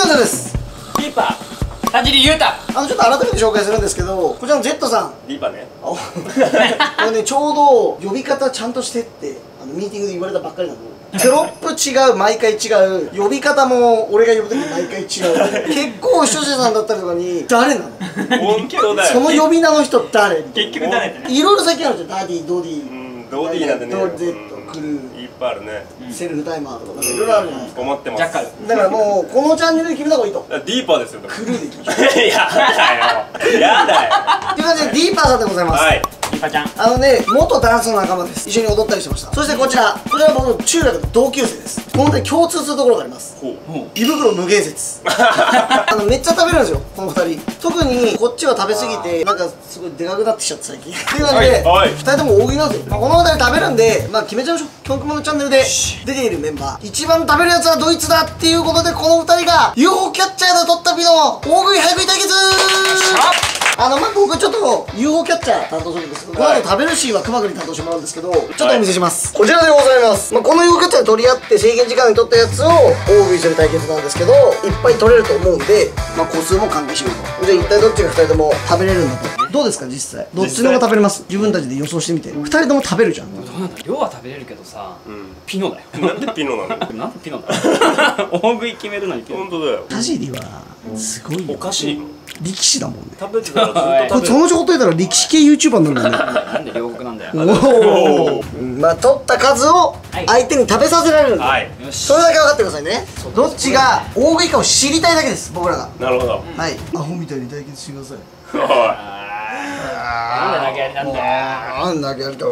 男女です。 キーパー田尻裕太。 ちょっと改めて紹介するんですけど、こちらの Z さん、 リーパーね。 これね、ちょうど呼び方ちゃんとしてってミーティングで言われたばっかりなの。テロップ違う、毎回違う、呼び方も俺が呼ぶとき毎回違う。結構視聴者さんだったりとかに誰なの、 本当だよ。 その呼び名の人誰、 結局誰ってね。 いろいろ最近あるじゃん。ダディ、ドディ、 ドディなんてね、 ド Z、クルー、 いっぱいあるね。 セルフタイマーとかいろいろあるじゃないですか。 思ってます。 ジャッカル。 だからもうこのチャンネルで決めた方がいいと。 ディーパーですよ。 クルーでいきましょう。 やだよ。やだよ。 という感じでディーパーさんでございます。 はい。 キーパーちゃん。 元ダンスの仲間です。一緒に踊ったりしてました。そしてこちらは僕の中学の同級生です。本当に共通するところがあります。胃袋無限説。めっちゃ食べるんですよ、この2人。特にこっちは食べ過ぎてなんかすごいでかくなってきちゃって最近。っていう感じで2人とも大食いなんですよ。この2人食べるんで決めちゃいましょう。きょんくまのチャンネルで出ているメンバー、一番食べるやつはドイツだっていうことで、この2人が UFO キャッチャーで取った日の大食い早食い対決。僕ちょっと UFO キャッチャー担当するんですけど、この後食べるシーンは熊くんに担当してもらうんですけど、ちょっとお見せします。こちらでございます。この UFO キャッチャーで取り合って制限時間に取ったやつを大食いする対決なんですけど、いっぱい取れると思うんで、個数も関係しようと。じゃあ一体どっちが2人とも食べれるんだと。どうですか実際、どっちの方が食べれます？自分たちで予想してみて。2人とも食べるじゃん。 どうなんだ、量は食べれるけどさ、ピノだよ。 なんでピノなの？ なんでピノだよ。大食い決めるのにピノ。 本当だよ。 田尻はすごいよ。 おかしいの。 力士だもんね。 食べてたらずっと食べる。 そのちょこっといたら力士系 YouTuber になるんだね。 なんで両国なんだよ。 おお。取った数を相手に食べさせられるんだ。 はい。 それだけ分かってくださいね。どっちが大食いかを知りたいだけです、僕らが。 なるほど。 はい。アホみたいに対決してください。 おい。 なんで投げやりなんだよ。 なんだけやると。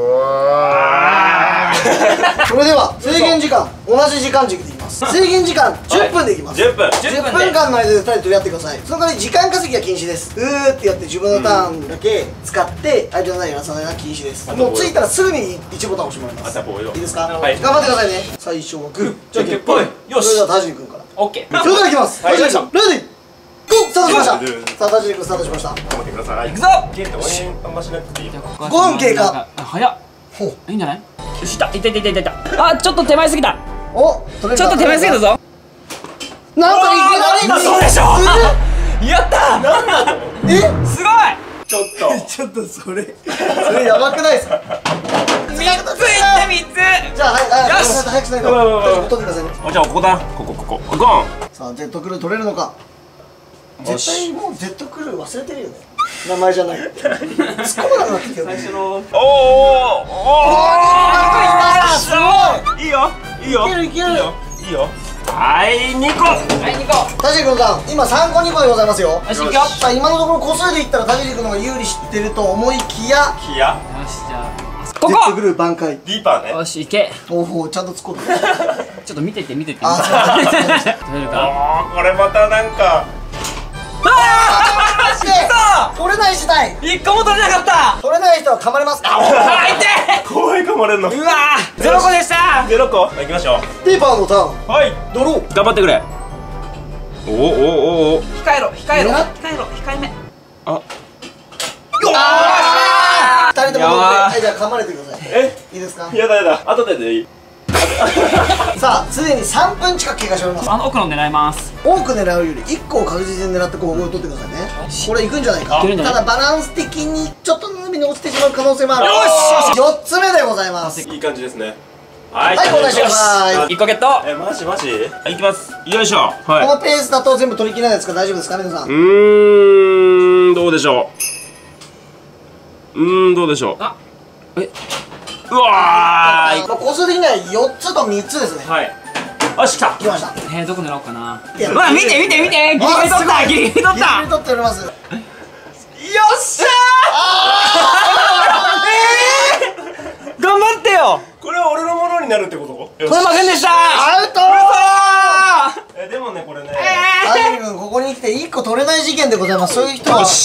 それでは制限時間同じ時間軸でいきます。制限時間10分でいきます。 10分。 10分間の間で2人で取り合ってください。その代わり時間稼ぎは禁止です。ってやって自分のターンだけ使って相手のないやらさないのは禁止です。もうついたらすぐに1ボタン押してもらいます。いいですか？ はい。 頑張ってくださいね。最初はグーじゃんけんぽい。 よし。 それでは田尻君から。 オッケー。 それではいきます。田尻君レディーゴー。スタートしました。さあ田尻君スタートしました。 頑張ってください。 行くぞ。 ゲート応援あんましなくていい。 5分経過。 早っ。 ほう。 いいんじゃない？よし、いった。いった。ちょっと手前すぎた。 お、ちょっちょっと手前すぎたぞ。 なんかいきなりそうでしょ。やった。なんだと。すごい。 ちょっと。 ちょっとそれやばくないですか？ 3ついった3つ。 じゃあはい早くしないと。取ってくださいね。 じゃあここだ。ここ。ゴン。 さあジェットクルー取れるのか。絶対もうジェットクルー忘れてるよね。名前じゃない。突っ込まなくなってきてる。最初の。 おお。 すごい。 いいよ。 いける。 いいよ。はい、2個。 田尻君さん、今3個2個でございますよ。 よし、いくよ。 さあ今のところ個数で言ったら田尻君の方が有利知ってると思いきや。 よし、じゃあこジェットクルー挽回。 ディーパーね。 よし、いけ。 おお、ちゃんと突っ込んで。 ちょっと見てて。 あ、 取れるか。 これまたなんか。 取れない次第。 1個も取れなかった。 取れない人は噛まれます。 怖い噛まれんの。 うわー、0個でした。 0個。行きましょう。 ディーパーのターン。 はい。 ドロー。 頑張ってくれ。お。 控えろ。控えめ。 2人とも乗って、じゃあ噛まれてください。いいですか？ やだ。後でいい。 さあ、すでに3分近く経過しております。 奥の狙います。 多く狙うより1個を確実に狙ってこう取ってくださいね。これいくんじゃないか。ただバランス的にちょっと海に落ちてしまう可能性もある。よし4つ目でございます。 いい感じですね。はい、 交代してください。 1個ゲット。 マジいきます。よいしょ。 このペースだと全部取り切れないですか？大丈夫ですかね皆さん。 どうでしょう。どうでしょう。うわー。 個数的には4つと3つですね。 はい。よし、来た。 来ました。 どこ狙おうかな。 うわ、 見て。ギリギリ取った。 ギリギリ取っております。 よっしゃー。頑張ってよ。 これは俺のものになるってこと？ 取れませんでした。 アウトー。でもね、これね。 田尻君ここに来て1個取れない事件でございます。そういう人は。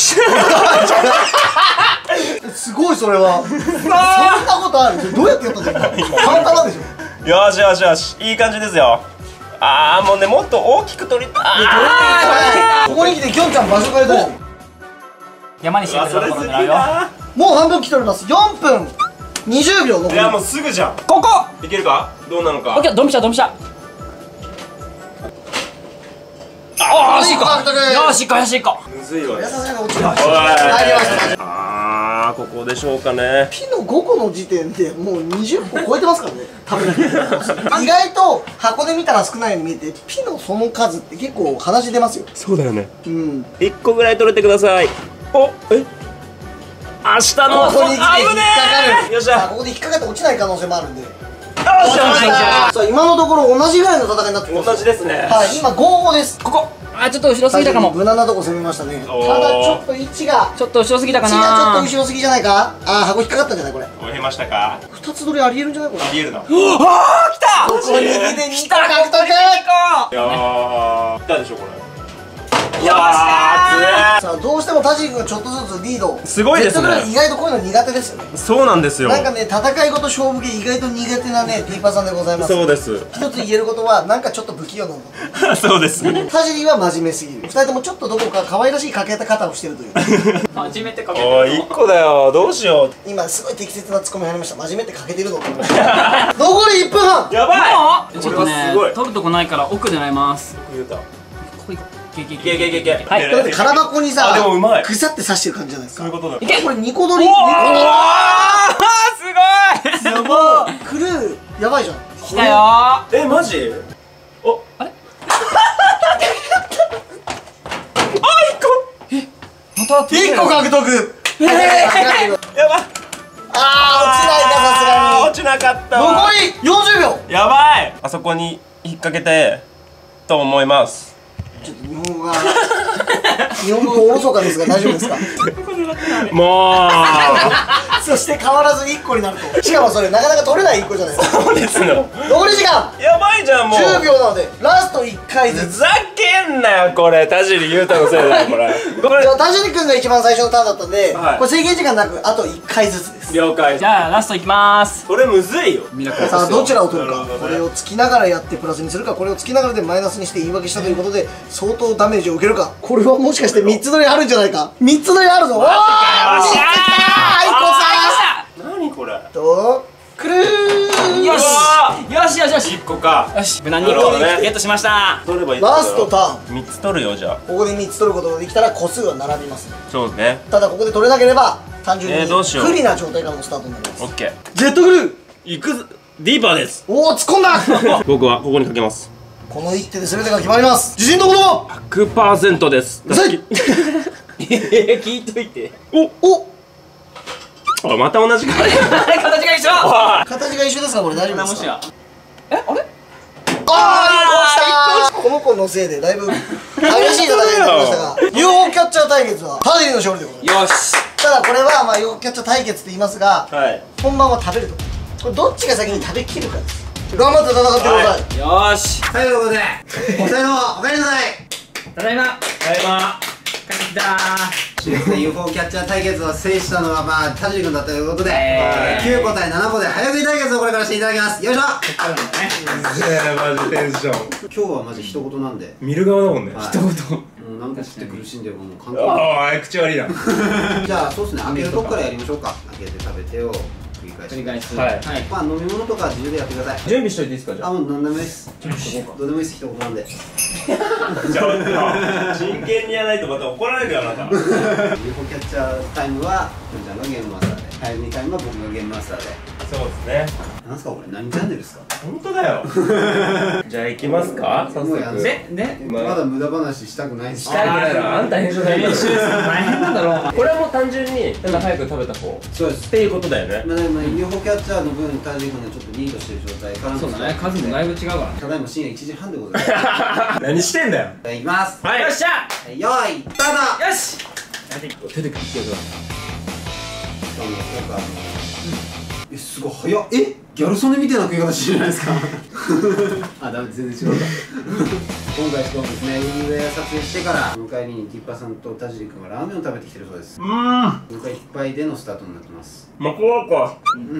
すごいそれは。そんなことある？どうやってやったんですか？簡単なんでしょ。 よし。いい感じですよ。もうね、もっと大きく取りたい。 ここに来てきょんちゃん場所変えたじゃん。 山にしてくれるところ狙うよ。 もう半分来ております。4分20秒残り。 いや、もうすぐじゃん。 ここいけるか？どうなのか。 オッケー、ドンピシャ。 よし行こう。よし行こうよし行こう。 むずいわ。 さすがに落ちない。 おい入りました。 あー、ここでしょうかね。 ピノ5個の時点でもう20個超えてますからね。食べなきゃいけない。意外と箱で見たら少ないように見えて、ピノその数って結構鼻血出ますよ。 そうだよね。 うん。 1個ぐらい取れてください。お、え、明日のここに来て引っかかる。 よっしゃ。 ここで引っかかって落ちない可能性もあるんで。 よっしゃ。 さあ今のところ同じぐらいの戦いになってます。 同じですね。 はい、今5-5です。 ここ。あ、ちょっと後ろすぎたかも。 無難なとこ攻めましたね。たおーだちょっと位置がちょっと後ろすぎたかちょっとな。 後ろすぎじゃないか。あー、箱引っかかったんじゃないこれ。 追えましたか。 2つ取りありえるんじゃないこれ。 ありえるな。 ああ、来た。 ここに来て2個獲得。 いやー、来たでしょこれ。 よっしゃさあどうしても田尻君がちょっとずつリード。 すごいですねジェットブルー意外とこういうの苦手ですよね。 そうなんですよ。 なんかね、戦いごと勝負系意外と苦手なね、ピーパーさんでございます。 そうです。 一つ言えることは、なんかちょっと不器用なの。 そうです。 田尻は真面目すぎる。2人ともちょっとどこか可愛らしいかけ方をしてるという。 真面目ってかけておい、1個だよ。どうしよ今すごい適切なツッコミ入りました。真面目ってかけてるのって言いました残り1分半。 う。やばい。 ちょっとねすごい。 取るとこないから奥狙います。 言うた。 ここ行こう。いけいいけいけいけいけ。 はいだって空箱にさ、 あでもうまい腐って刺してる感じじゃないですか。 そういうことだ。 いけ。 これ2個取り。 おー、すごい。 やばい。クルーやばいじゃん。 来たよー。 え、マジ？お、 あれ？また 1個獲得。 やばい。 あー、落ちないかさすがに。 落ちなかったわ。 残り40秒。 やばい。あそこに引っ掛けてと思います。 ちょっと日本語がおろそかですが大丈夫ですか。 もう。 そして変わらず1個になると。しかもそれなかなか取れない1個じゃないですか。 そうですよ。 残り時間やばいじゃんもう。 10秒なのでラスト1回ずつ。 ふざけんなよこれ。田尻裕太のせいだよこれ。これじゃあ田尻君が一番最初のターンだったんで、 はいこれ制限時間なくあと1回ずつです。 了解。 じゃあラストいきまーす。 これむずいよ。 ミラクルさあどちらを取るか。 なるほどねこれを突きながらやってプラスにするか、これを突きながらでマイナスにして言い訳したということで相当ダメージを受けるか。これはもしかして3つ取りあるんじゃないか。3つ取りあるぞ。おー、 よっしゃー。 何これ。 とくるー。 よしよしよしよし 1個か。 よし、無難に1個ゲットしました。 取ればいい。 ラストターン。 3つ取るよじゃあ。 ここで3つ取ることができたら個数は並びますね。 そうね。 ただここで取れなければ単純にどうしよう不利な状態からのスタートになります。 オッケー。 ジェットグルー。 行くぞ。ディーバーです。 おお、突っ込んだ僕はここにかけます。 この一手で全てが決まります。自信のほど 100% です。 うざい聞いといて。 おあ、また同じか。 形が一緒。 形が一緒ですか。これ大丈夫ですか。 もしや。え、あれ？ あー、1個したー。この子のせいでだいぶ激しい戦いになりましたが UFO キャッチャー対決はタディの勝利でございます。 よし。 ただこれはまあ UFO キャッチャー対決って言いますが、 はい。 本番は食べると。これどっちが先に食べきるかです。頑張って戦ってください。 よーし。 はい、ということでお二人ともお帰りなさい。 ただいま。ただいま。帰ってきたー。 UFO キャッチャー対決を制したのはまあ田尻君だったということで、 はい 9個対7個で早食い対決をこれからしていただきます。よいしょ。 マジテンション。 今日はマジ一言なんで、 見る側だもんね。 はい、 一言。 もうなんか知って苦しんでるもん関係ない。 ああ、口悪いな。 じゃあそうですね、開けるとこからやりましょうか。開けて食べてを繰り返し繰り返す。 はいはい。 まあ飲み物とか自由でやってください。 準備しといていいですかじゃあ。 あ、もう何でもいいです。どうでもいいです、一言なんで。 ちょっと真剣にやらないとまた怒られるよあなた。 UFO キャッチャータイムはくんちゃんがゲームマスターで、早食いタイムは僕がゲームマスターで。 そうですね。 なんすかこれ、何チャンネルですか。 本当だよ。じゃあ行きますか早速。 もうやんね。 まだ無駄話したくないです。 したくないな。あんた編集大変。 大変なんだろう。 これはもう単純に早く食べた方そうです。 っていうことだよね。 まあでも UFO キャッチャーの分田尻君がちょっとリードしてる状態からのそうだね。数もだいぶ違うから。 ただいま深夜1時半でございます何してんだよ。 いきます。 はい。 よっしゃ。 よーいスタート。 よし。 出てくるってことだ。 なんかすごい早っ。ギャル曽根みたいな食い方してるじゃないですかあ、ダメ、全然違うか今回しかもですね、運営撮影してから向かいにティッパさんと田尻君がラーメンを食べてきてるそうです。お腹いっぱいでのスタートになってます。 まこわか。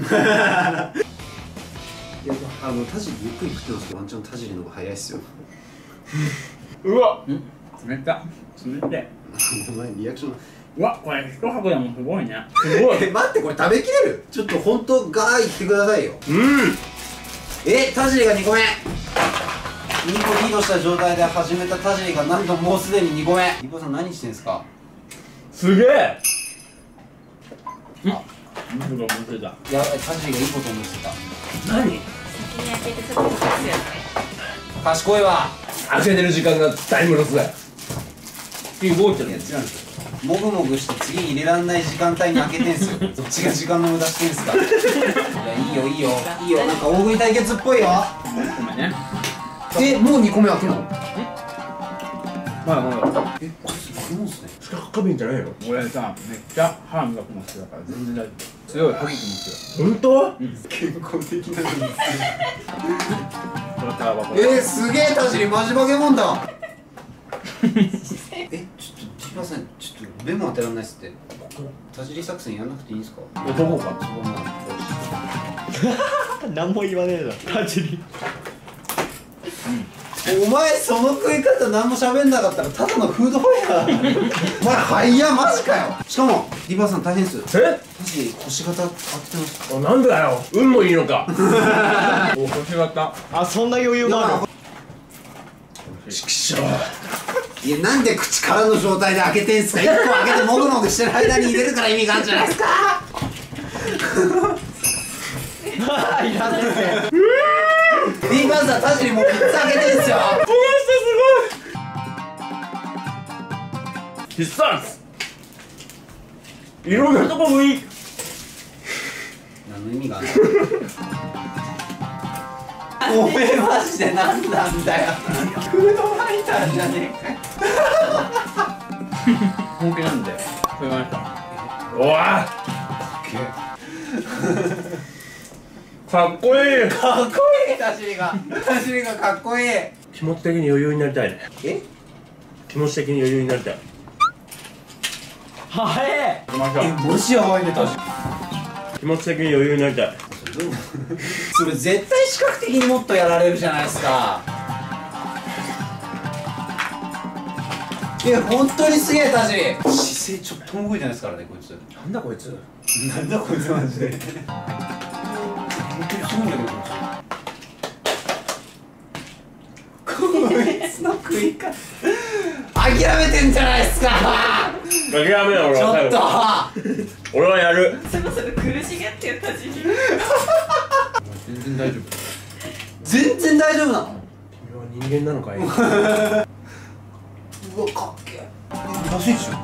いや、田尻ゆっくり食ってますけど、ワンチャン田尻の方が早いっすようわ。 冷た。冷たい。 前リアクションうわ、これ一箱でもすごいね。すごい。 待って、これ食べきれる？ちょっと本当ガーいってくださいよ。 うん。 田尻が2個目。 2個リードした状態で始めた田尻がなんともうすでに2個目。リボさん何してんすか？ すげえ。 むしろ持ってた。 いや、田尻がいいこと思いついた。 何？ 先に開けてそこに隠すや賢いわ。 開けてる時間がタイムロスだよ。 次覚えてる。 いや、違うんですよ。もぐもぐして次入れらんない時間帯に開けてんすよ。どっちが時間の無駄してんすか。いや、いいよいいよいいよ。なんか大食い対決っぽいよ。 ごめんね。 もう2個目開けるの？ まだまだ。 え、これ開けるんすね。 四角花瓶じゃないの？ 俺さ、めっちゃ歯磨くの好きだから全然大丈夫。強い歯茎も強い。 本当？ 健康的なのに。 これタバコ。 すげえ田尻マジバケモンだ。ちょっとティパさん、ちょっと目も当てらんないっすって。田尻作戦やんなくていいんすか？ どこか。 そこな。 何も言わねえじゃん。田尻。 お前その食い方何も喋んなかったらただのフードファイヤー。お前はいやマジかよ。しかもリバーさん大変っす。 え？ 田尻腰型当ててます。 あ、なんだよ。運もいいのか。 お、星型。 あ、そんな余裕がある。 ちくしょう。 いや、なんで口からの状態で開けてんすか。1個開けてもぐもぐしてる間に入れるから意味があるんじゃないですか。 いらねえ。 リバーさん田尻もう3つ開けてんすよ。 この人すごい。必殺。いろんなとこもいい。 何の意味があるの？おめえマジで何なんだよ。フードファイターじゃねえかよ。 本気なんで。これました。 おわ。かっこいい。 かっこいい。田尻がかっこいい。 気持ち的に余裕になりたいね。 え？ 気持ち的に余裕になりたい。 はえ。 行きましょう。 もしやばいね田尻。 気持ち的に余裕になりたい。 それ絶対視覚的にもっとやられるじゃないですか。本当にすげえ田尻。姿勢ちょっとも動いてないですからねこいつ。 なんだこいつ。 なんだこいつマジで。本当にすごいんだけどこいつの食い方諦めてんじゃないですか。 諦めよ俺ちょっは。 と俺はやる。 そろそろ苦しげって言った時に全然大丈夫。 全然大丈夫なの？ 君は人間なのかい。 うわかっけえ。安いでしょ。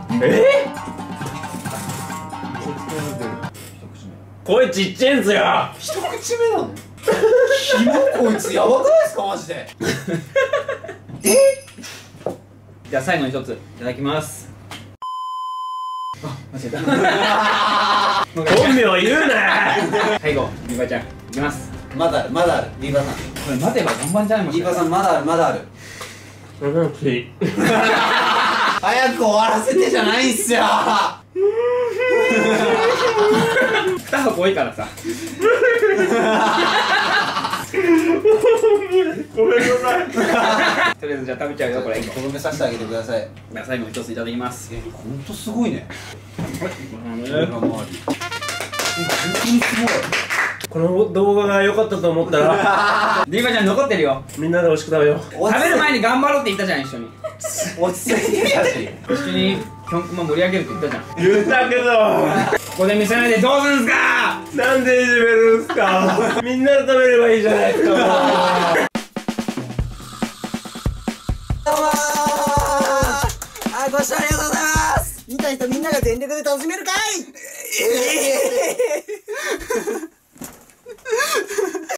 声ちっちゃいんすよ。 一口目なの？キモこいつやばくないですかマジで。 じゃあ最後に一ついただきます。あ、間違えた。 本名は言うな。 最後、リバちゃん、いきます。 まだあるまだある。リーバーさんこれ待てば頑張んじゃないもん。 リーバーさんまだあるまだある。 それなくていい。 早く終わらせてじゃないんすよ。 2箱多いからさ。 ごめんなさい。 とりあえずじゃあ食べちゃうよこれ。 とどめさせてあげてください。 じゃあ最後に一ついただきます。 ほんとすごいね。これが周り。本当にすごい。 この動画が良かったと思ったら、 リバちゃん残ってるよ。 みんなで美味しく食べよう。 食べる前に頑張ろうって言ったじゃん、一緒に。 落ち着いてたし。 一緒にキョンクマ盛り上げるって言ったじゃん。こ言ったけど、 こで見せないでどうするんすか。 なんでいじめるんすか。みんなで食べればいいじゃないですか。 どうもご視聴ありがとうございます。見た人みんなが全力で楽しめるかい。